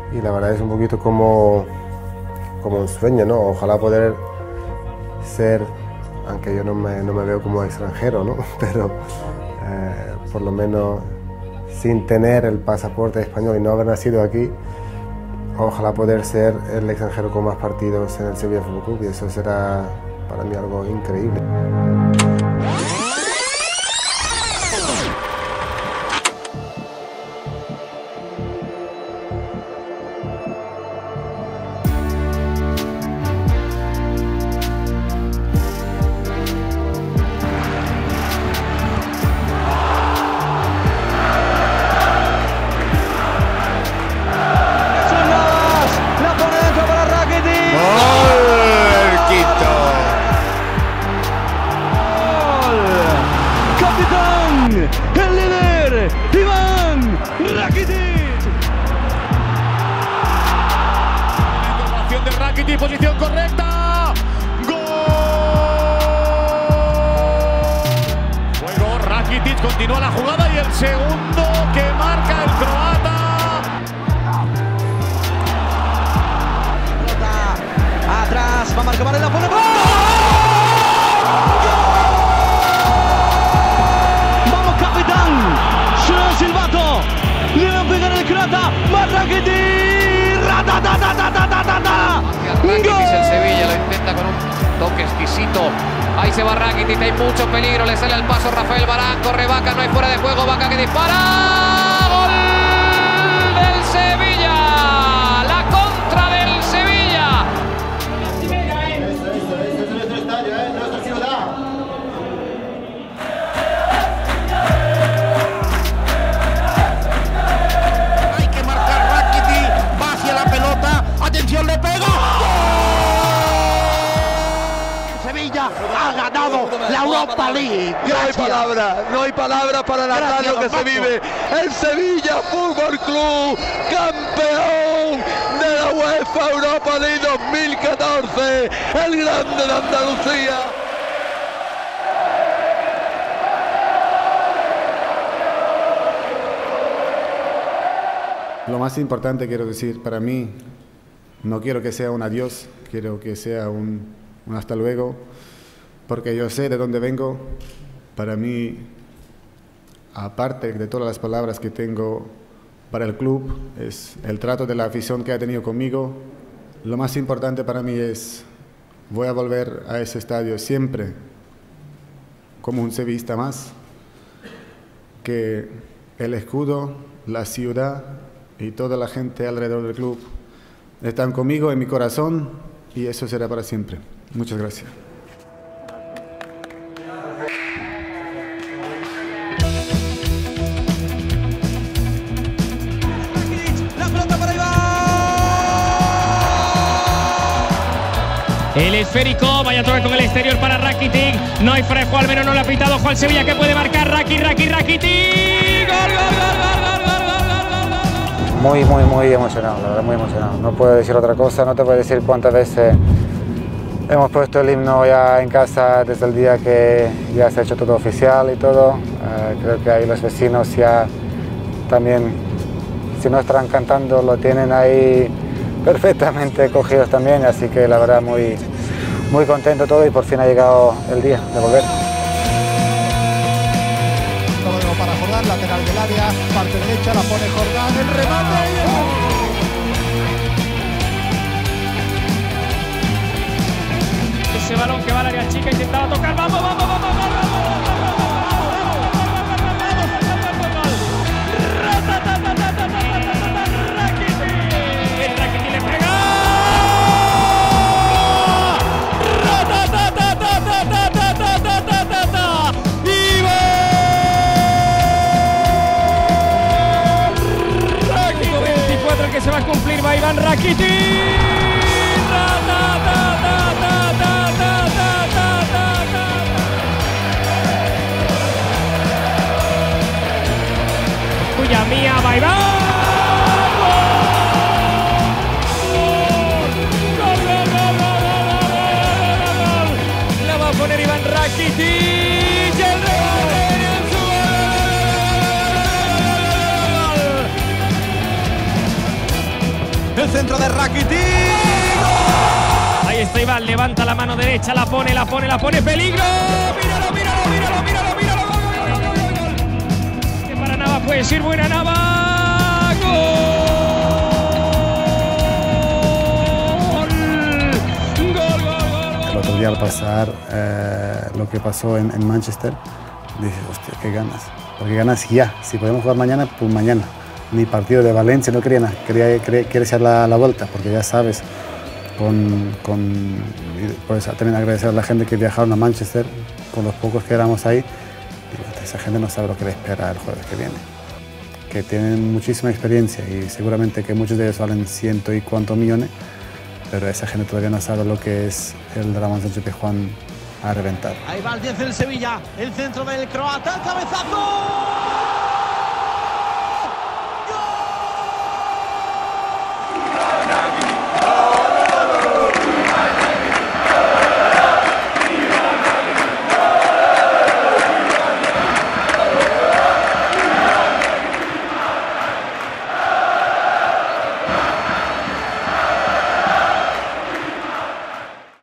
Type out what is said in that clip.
y la verdad es un poquito como un sueño, ¿no? Ojalá poder ser, aunque yo no me veo como extranjero, ¿no? Pero por lo menos sin tener el pasaporte español y no haber nacido aquí, ojalá poder ser el extranjero con más partidos en el Sevilla Fútbol Club, y eso será para mí algo increíble. El líder, Iván Rakitic. Incorporación de Rakitic, posición correcta. ¡Gol! Juego, Rakitic continúa la jugada y el segundo que marca el croata. Atrás, va Marco Varela, pone ¡gol! Silbato, le va a pegar el croata, va Rakitic, Rakitic el Sevilla, lo intenta con un toque exquisito, ahí se va Rakitic, hay mucho peligro, le sale al paso Rafael Varane, corre Vaca, no hay fuera de juego, Vaca que dispara, gol del Sevilla, la contra del Sevilla. Esto es nuestro estadio, nuestra ciudad. ¡Atención, le pega! Sevilla ha ganado la Europa League. No hay palabras para el estadio que se vive. El Sevilla Fútbol Club, campeón de la UEFA Europa League 2014, el grande de Andalucía. Lo más importante, quiero decir, para mí, no quiero que sea un adiós, quiero que sea un hasta luego, porque yo sé de dónde vengo. Para mí, aparte de todas las palabras que tengo para el club, es el trato de la afición que ha tenido conmigo. Lo más importante para mí es, voy a volver a ese estadio siempre como un sevillista más, que el escudo, la ciudad y toda la gente alrededor del club están conmigo en mi corazón, y eso será para siempre. Muchas gracias. La pelota para Iván. El esférico, vaya a tocar con el exterior para Rakitic. No hay frejo, al menos no le ha pitado Juan Sevilla, que puede marcar Rakitic. ¡Gol, gol, gol, gol! Muy emocionado, la verdad, muy emocionado. No puedo decir otra cosa, no te puedo decir cuántas veces hemos puesto el himno ya en casa desde el día que ya se ha hecho todo oficial y todo. Creo que ahí los vecinos ya también, si no están cantando, lo tienen ahí perfectamente cogidos también, así que la verdad muy contento todo, y por fin ha llegado el día de volver. Para Jordán, lateral del área, parte derecha, la pone Jordán, el remate y el... Ese balón que va al área chica, intentaba tocar, vamos, Rakitic le pega. El que se va a cumplir, va Iván Rakitic. Cuya mía, va Iván. La va a poner Iván Rakitic. el centro de Rakitic. Ahí está Iván, levanta la mano derecha, la pone, peligro. Míralo. Que para Nava puede ser buena Nava. Gol. El otro día al pasar lo que pasó en Manchester, dije, hostia, qué ganas. Porque ganas ya. Si podemos jugar mañana, pues mañana. Ni partido de Valencia, no quería nada. Quiere echar la vuelta, porque ya sabes, pues también agradecer a la gente que viajaron a Manchester, con los pocos que éramos ahí. Y esa gente no sabe lo que le espera el jueves que viene. Que tienen muchísima experiencia y seguramente que muchos de ellos valen ciento y cuantos millones, pero esa gente todavía no sabe lo que es el Ramón Sánchez Pizjuán a reventar. Ahí va el 10 del Sevilla, el centro del croata, el cabezazo.